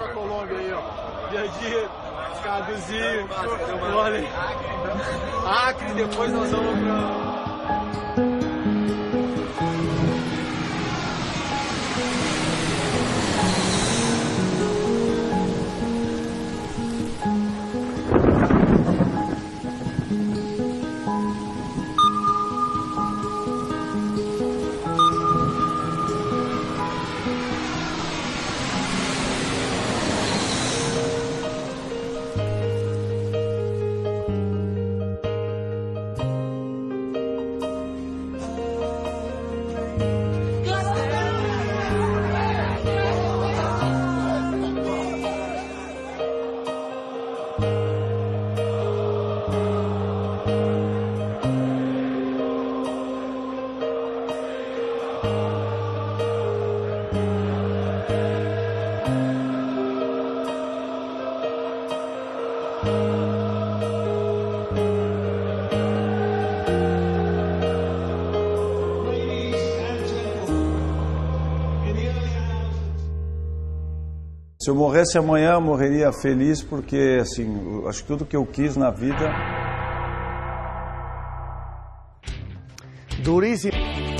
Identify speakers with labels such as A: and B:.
A: da Colômbia aí, ó. Dia a dia, Caduzinho, olha. Acre, depois nós vamos pra...
B: Se eu morresse amanhã, eu morreria feliz, porque, assim, acho que tudo que eu quis na vida...
C: Durísimo.